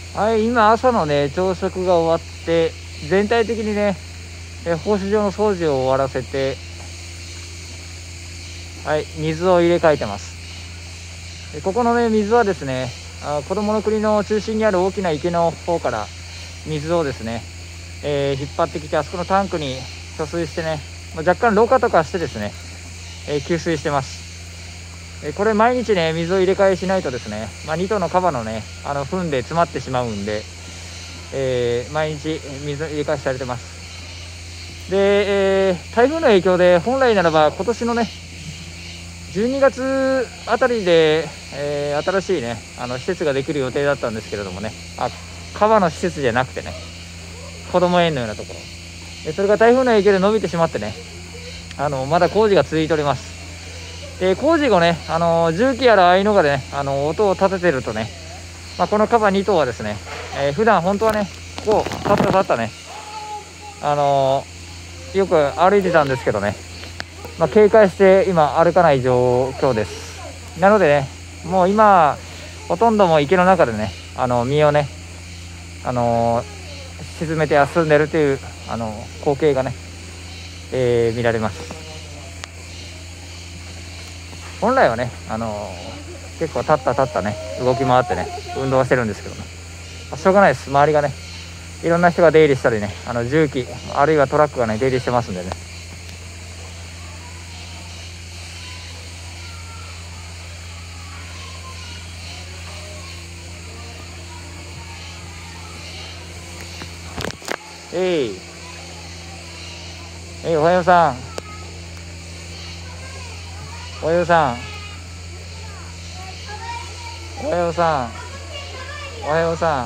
はい、今朝のね、朝食が終わって、全体的にね、放飼場の掃除を終わらせて、はい、水を入れ替えてます。ここのね、水はですね、子供の国の中心にある大きな池の方から水をですね、引っ張ってきて、あそこのタンクに貯水してね、若干ろ過とかしてですね、給水してます。これ毎日ね、水を入れ替えしないとですね、2頭のカバのね、糞で詰まってしまうんで、毎日水入れ替えされてます。で、台風の影響で本来ならば今年のね、12月あたりで、新しいね、施設ができる予定だったんですけれどもね、カバの施設じゃなくてね、子供園のようなところ。それが台風の影響で伸びてしまってね、まだ工事が続いております。工事後ね、重機やらああいうのがね、音を立ててるとね、このカバ2頭はですね、普段本当はね、こう、立ったね、よく歩いてたんですけどね、警戒して今歩かない状況です。なのでね、もう今、ほとんどもう池の中でね、身をね、沈めて休んでるという、光景がね、見られます。本来はね、結構立ったね、動き回ってね、運動してるんですけどね、しょうがないです。周りがね、いろんな人が出入りしたりね、重機あるいはトラックがね、出入りしてますんでね。おはようさん、おはようさん、おはようさん、おはようさん。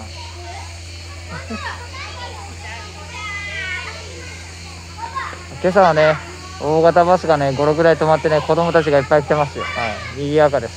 今朝はね、大型バスがね、5、6台止まってね、子供たちがいっぱい来てますよ。はい、賑やかです。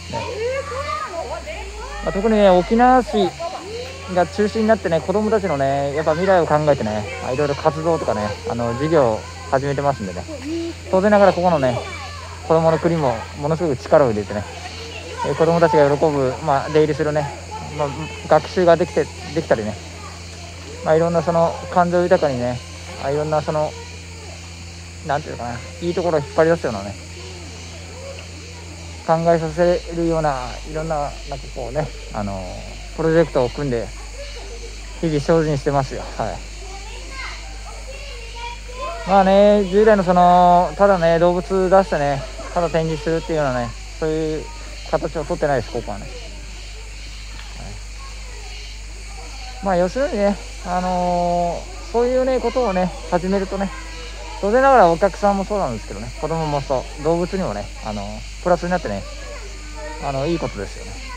ね、特にね、沖縄市が中心になってね、子供たちのね、やっぱ未来を考えてね、いろいろ活動とかね、事業を始めてますんでね、当然ながらここのね、子供の国もものすごく力を入れてね、子供たちが喜ぶ、出入りするね、学習ができたりね、いろんなその感情豊かにね、いろんなそのなんていうかな、いいところを引っ張り出すようなね、考えさせるようないろんななんかこうね、プロジェクトを組んで日々精進してますよ。はい。従来のそのただね、動物出してね、ただ展示するっていうようなね、そういう形を取ってないです、ここはね。はい、要するにね、そういうねことをね始めるとね、当然ながらお客さんもそうなんですけどね、子供もそう、動物にもね、プラスになってね、いいことですよね。